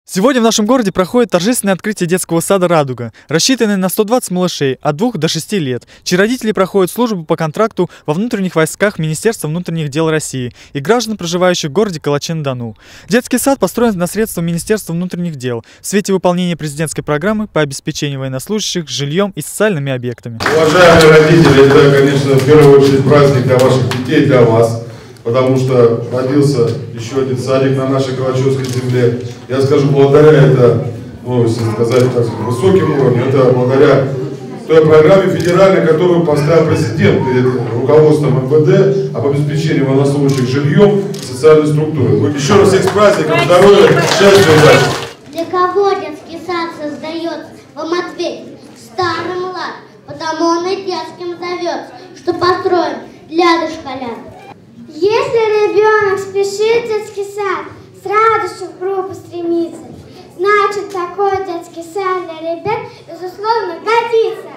Сегодня в нашем городе проходит торжественное открытие детского сада «Радуга», рассчитанный на 120 малышей от 2 до 6 лет, чьи родители проходят службу по контракту во внутренних войсках Министерства внутренних дел России и граждан, проживающих в городе Калаче-на-Дону. Детский сад построен на средства Министерства внутренних дел в свете выполнения президентской программы по обеспечению военнослужащих жильем и социальными объектами. Уважаемые родители, это, конечно, в первую очередь праздник для ваших детей, для вас. Потому что родился еще один садик на нашей Калачевской земле. Я скажу, благодаря это, если сказать так, высоким уровнем, это благодаря той программе федеральной, которую поставил президент перед руководством МВД об обеспечении военнослужащих жильем и социальной структурой. Еще раз всех с праздником, здоровья, счастья и удачи. Для кого детский сад создается? Вам ответить: старый млад, потому он и детским зовется, что построен для дошколят. Если ребенок спешит в детский сад, с радостью в группу стремится, значит, такой детский сад для ребят, безусловно, годится.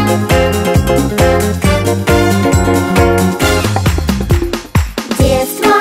Детство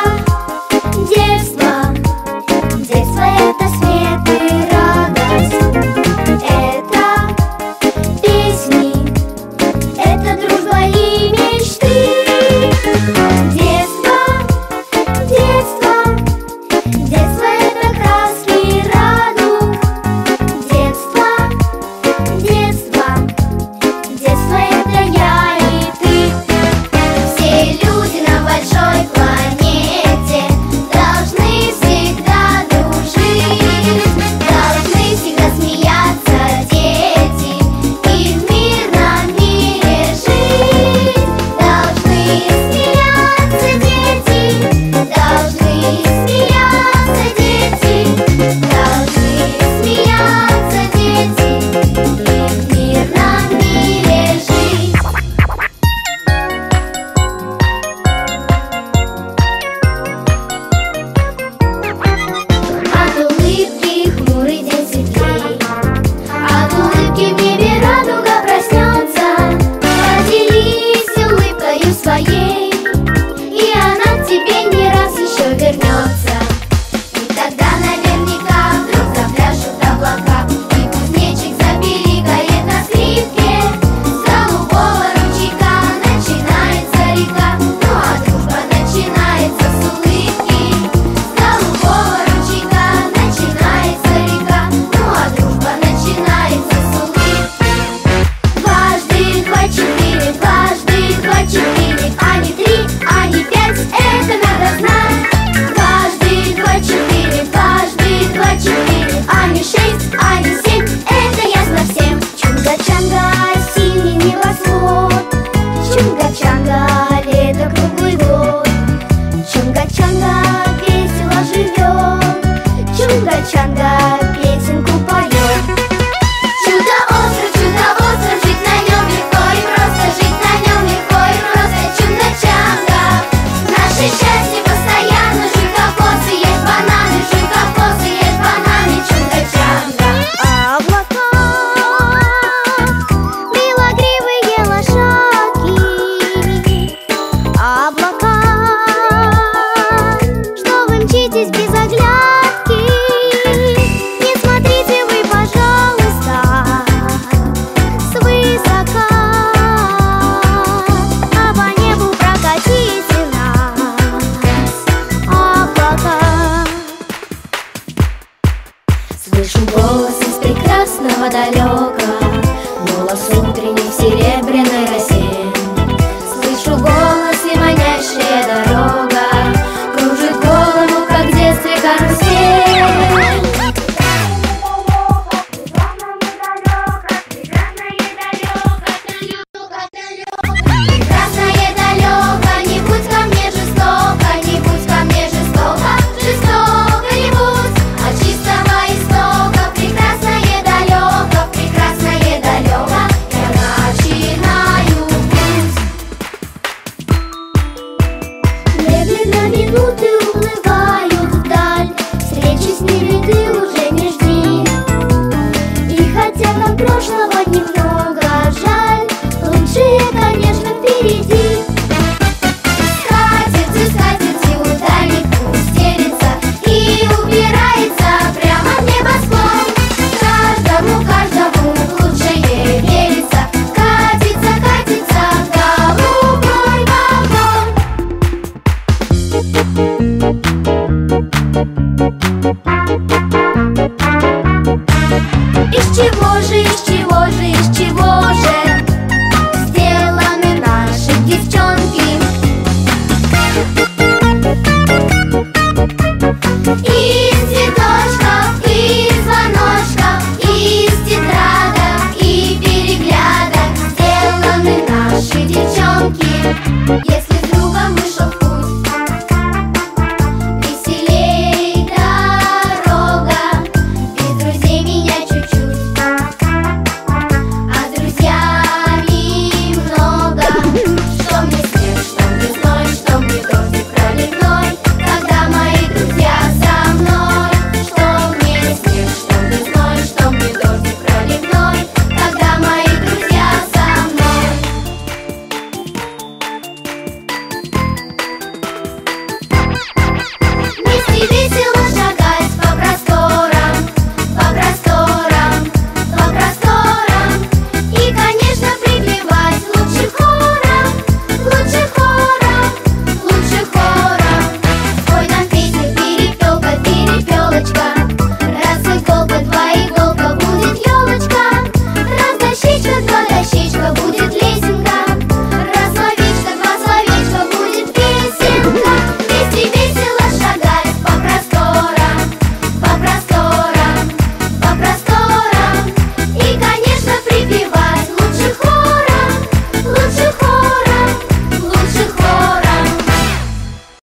Thank you.